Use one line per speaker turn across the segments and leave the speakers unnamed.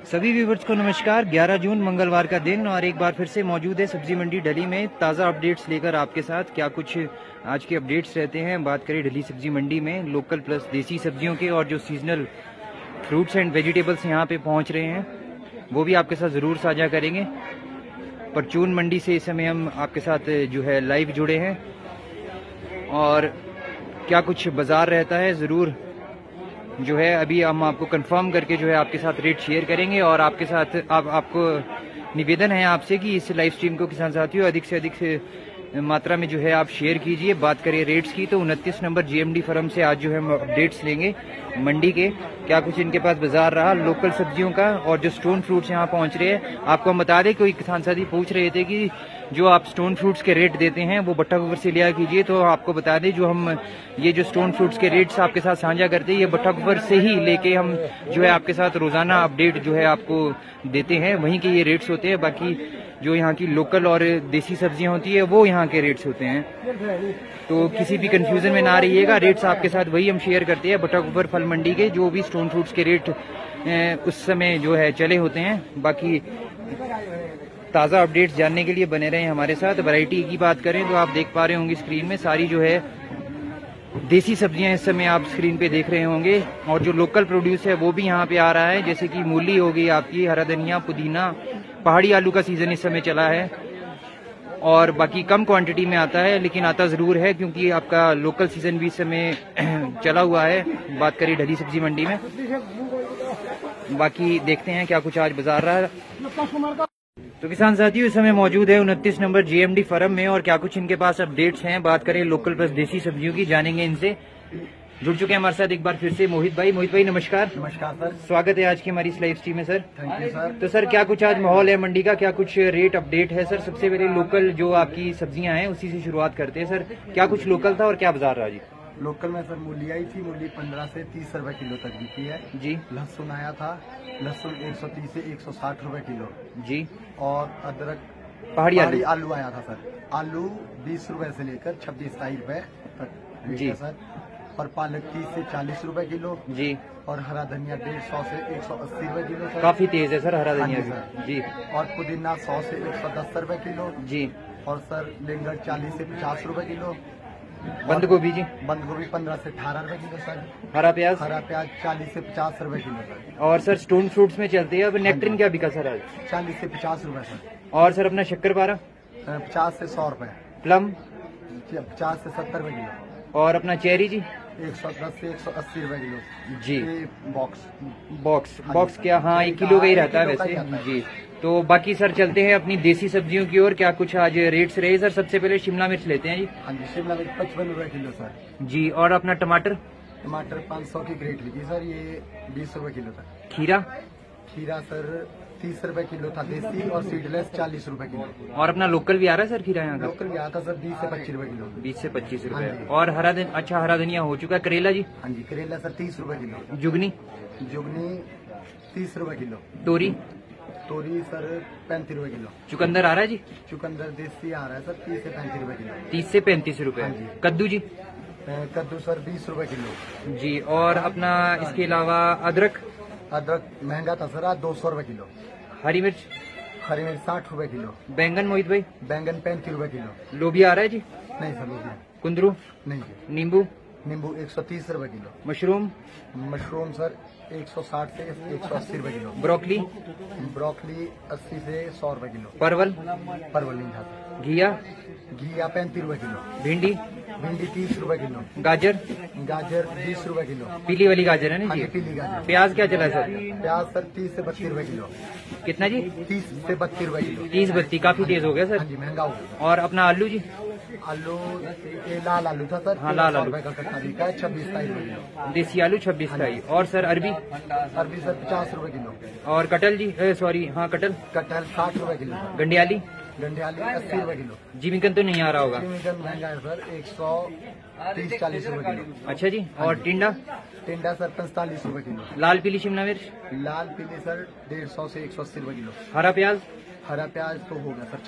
सभी व्यूवर्स को नमस्कार। 11 जून मंगलवार का दिन और एक बार फिर से मौजूद है सब्जी मंडी ढली में ताज़ा अपडेट्स लेकर आपके साथ। क्या कुछ आज के अपडेट्स रहते हैं, बात करें ढली सब्जी मंडी में लोकल प्लस देसी सब्जियों के और जो सीजनल फ्रूट्स एंड वेजिटेबल्स यहाँ पे पहुँच रहे हैं वो भी आपके साथ ज़रूर साझा करेंगे। परचून मंडी से इस समय हम आपके साथ जो है लाइव जुड़े हैं और क्या कुछ बाज़ार रहता है ज़रूर जो है अभी हम आपको कंफर्म करके जो है आपके साथ रेट शेयर करेंगे। और आपके साथ आपको निवेदन है आपसे कि इस लाइव स्ट्रीम को किसान साथियों अधिक से अधिक मात्रा में जो है आप शेयर कीजिए। बात करें रेट्स की तो 29 नंबर जीएमडी फर्म से आज जो है हम अपडेट्स लेंगे मंडी के, क्या कुछ इनके पास बाजार रहा लोकल सब्जियों का और जो स्टोन फ्रूट्स यहाँ पहुँच रहे हैं। आपको हम बता दें, कोई किसान साथी पूछ रहे थे कि जो आप स्टोन फ्रूट्स के रेट देते हैं वो भट्टाकुफर से लिया कीजिए, तो आपको बता दें जो हम ये जो स्टोन फ्रूट्स के रेट्स आपके साथ साझा करते हैं ये भट्टाकुफर से ही लेके हम जो है आपके साथ रोजाना अपडेट जो है आपको देते हैं, वहीं के ये रेट्स होते हैं। बाकी जो यहाँ की लोकल और देसी सब्जियां होती है वो यहाँ के रेट्स होते हैं, तो किसी भी कंफ्यूजन में ना रहिएगा। रेट्स आपके साथ वही हम शेयर करते हैं भट्टाकुफर फल मंडी के, जो भी स्टोन फ्रूट्स के रेट उस समय जो है चले होते हैं। बाकी ताज़ा अपडेट्स जानने के लिए बने रहें हमारे साथ। वैरायटी की बात करें तो आप देख पा रहे होंगे स्क्रीन में सारी जो है देसी सब्जियां इस समय आप स्क्रीन पे देख रहे होंगे और जो लोकल प्रोड्यूस है वो भी यहाँ पे आ रहा है, जैसे कि मूली हो गई आपकी, हरा धनिया, पुदीना, पहाड़ी आलू का सीजन इस समय चला है और बाकी कम क्वांटिटी में आता है लेकिन आता ज़रूर है क्योंकि आपका लोकल सीजन भी इस समय चला हुआ है। बात करें ढली सब्जी मंडी में, बाकी देखते हैं क्या कुछ आज बाजार रहा है। तो किसान साथियों इस समय मौजूद है 29 नंबर जीएमडी फर्म में और क्या कुछ इनके पास अपडेट्स हैं। बात करें लोकल प्लस देसी सब्जियों की, जानेंगे इनसे। जुड़ चुके हैं हमारे साथ एक बार फिर से मोहित भाई। मोहित भाई नमस्कार।
नमस्कार सर,
स्वागत है आज की हमारी इस लाइव स्ट्रीम में सर।
Thank you sir.
तो सर क्या कुछ आज माहौल है मंडी का, क्या कुछ रेट अपडेट है सर? सबसे पहले लोकल जो आपकी सब्जियां हैं उसी से शुरुआत करते हैं सर। क्या कुछ लोकल था और क्या बाजार रहा जी?
लोकल में सर मूली आई थी, मूली 15 से 30 रुपए किलो तक बिकी है
जी।
लहसुन आया था, लहसुन 130 से 160 रुपए किलो जी। और अदरक
पहाड़ी
आलू आया था सर, आलू 20 रुपए से लेकर 26-27 रुपए तक जी सर। और पालक 30 से 40 रुपए किलो जी। और हरा धनिया 150 से 180 रुपए किलो सर।
काफी तेज है सर हरा धनिया जी।
और पुदीना 100 से 110 रुपए किलो जी। और सर लेंगर 40 से 50 रुपए किलो।
बंद गोभी जी? बंद
गोभी 15 से 18 रुपए किलो सर।
हरा प्याज? हरा
प्याज 40 से 50 रुपए किलो सर।
और सर स्टोन फ्रूट्स में चलते हैं अब नेक्ट्रिन क्या बिका सर आज?
40 से 50 रुपए सर।
और सर अपना शक्करपारा?
50 से 100 रुपए।
प्लम?
50 से 70 रुपए किलो।
और अपना चेरी जी?
110 से 180 रुपए किलो
जी। बॉक्स क्या? हाँ 1 किलो का ही रहता है वैसे जी। तो बाकी सर चलते हैं अपनी देसी सब्जियों की ओर, क्या कुछ आज रेट्स रहे सर? सबसे पहले शिमला मिर्च लेते हैं जी।
हाँ जी, शिमला मिर्च 55 रुपए किलो सर
जी। और अपना टमाटर?
टमाटर 500 की ग्रेट लिखी सर, ये 20 रुपए किलो था। खीरा सर 30 रुपए किलो था देसी, और सीडलेस 40 रुपए किलो।
और अपना लोकल भी आ रहा है सर खीरा यहाँ का?
लोकल भी आता सर 20 से 25 रुपए किलो।
20 से 25 रुपए। और हरा धनिया हो चुका है। करेला जी?
हाँ जी, करेला सर 30 रुपए किलो।
जुगनी
30 रुपए किलो। तोरी सर 35 रुपए किलो।
चुकंदर आ रहा है जी?
चुकंदर देसी आ रहा है सर 30 से 35 रुपए किलो।
30 से 35 रुपए। कद्दू जी?
कद्दू सर 20 रुपए किलो
जी। और अपना इसके अलावा अदरक
महंगा था सर आज 200 रुपए किलो।
हरी मिर्च
60 रुपए किलो।
बैंगन मोहित भाई?
बैंगन 35 रुपए किलो।
लोबिया आ रहा है जी?
नहीं सर, लोबिया।
कुंदरू?
नहीं जी।
नींबू 130
रुपए किलो।
मशरूम
सर 160 से 180 रुपए किलो।
ब्रोकली
80 से 100 रुपए किलो।
परवल
नहीं था।
घिया
35 रुपए किलो।
भिंडी
30 रुपए किलो।
गाजर
20 रुपए किलो।
पीली वाली गाजर है ना जी?
पीली गाजर।
प्याज क्या चला सर?
प्याज सर 30 से 32 रुपए किलो।
कितना जी? 30
से 32 रुपए किलो।
30-32 काफी तेज हो गया सर।
हाँ जी, महंगा हो गया।
और अपना आलू जी?
आलू ये लाल आलू था सर।
हाँ लाल आलू
का कट्टा बिका है 26-27 रुपए किलो।
देसी आलू 26-27। और सर अरबी
सर 50 रुपए किलो। और
कटल जी? सॉरी हाँ कटल
60 रुपए किलो।
गंडियाली
80 रुपए किलो।
जिमिकन तो नहीं आ रहा होगा?
जिमिकन महंगा है सर 130-40 रुपए किलो।
अच्छा जी। और टिंडा
सर 45 रुपए किलो।
लाल पीली शिमला मिर्च
सर 150 से 180 रुपए किलो।
हरा प्याज
तो होगा सर 40।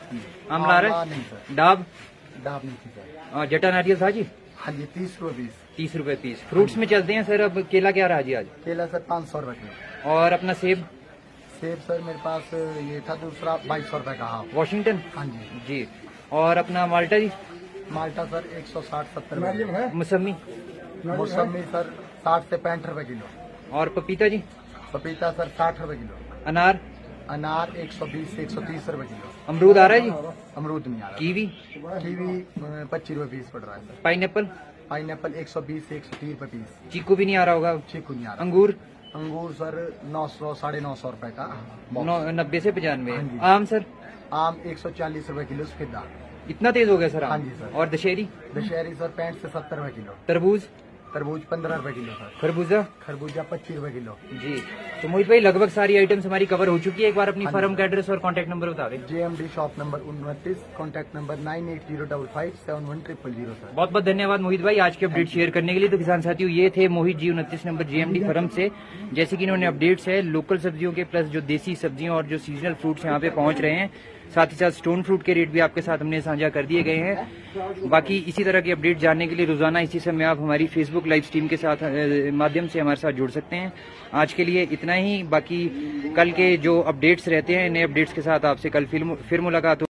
आमला आ रहा है?
नहीं सर।
डाब
नहीं थी सर।
जटा नारियल था जी?
हाँ जी 30 रुपए 20।
30 रुपए पीस। फ्रूट्स में चलते हैं सर, अब केला क्या रहा जी आज?
केला सर 500 रुपए किलो।
और अपना सेब?
सेब सर मेरे पास ये था दूसरा 2200 रुपए का हाफ।
वॉशिंगटन?
हाँ जी।
जी। और अपना माल्टा जी?
माल्टा सर 160-70
मौसमी?
मौसमी सर 60 से 65 रुपए किलो।
और पपीता जी?
पपीता सर 60 रुपए किलो।
अनार?
अनार 120 से 130 रुपए किलो।
अमरूद आ रहा है जी?
अमरूद नहीं आ रहा।
कीवी?
कीवी 25 रुपए पीस पड़ रहा है सर।
पाइनएप्पल?
पाइनएप्पल 120 से 130 रुपए पीस।
चीकू भी नहीं आ रहा होगा?
चीकू नहीं आ रहा।
अंगूर?
अंगूर सर 900-950 रुपए का।
90 से 95।
हाँ जी।
आम सर?
आम 140 रुपए किलो सफेदा।
इतना तेज हो गया सर आम?
हाँ जी सर।
और दशहरी?
दशहरी सर 65 से 70 रुपए किलो।
तरबूज?
तरबूज 15 रुपए किलो सर।
खरबूजा?
खरबूजा 25 रुपए किलो।
जी। तो मोहित भाई लगभग सारी आइटम्स हमारी कवर हो चुकी है। एक बार अपनी
हाँ जी
फर्म
सर।
का एड्रेस और कॉन्टैक्ट नंबर बता दें।
JMD shop number 29, contact number 9805571000 sir.
बहुत बहुत धन्यवाद मोहित भाई आज के अपडेट शेयर करने के लिए। तो किसान साथियों ये थे Mohit ji 29 number JMD firm से। जैसे कि इन्होंने अपडेट्स है लोकल सब्जियों के प्लस जो देसी सब्जियों और जो सीजनल फ्रूट्स यहाँ पे पहुंच रहे हैं, साथ ही साथ स्टोन फ्रूट के रेट भी आपके साथ हमने साझा कर दिए गए हैं। बाकी इसी तरह के अपडेट जानने के लिए रोजाना इसी समय आप हमारी फेसबुक लाइव स्ट्रीम के साथ माध्यम से हमारे साथ जुड़ सकते हैं। आज के लिए इतना ही। बाकी कल के जो अपडेट्स रहते हैं नए अपडेट्स के साथ आपसे कल फिर मुलाकात हो।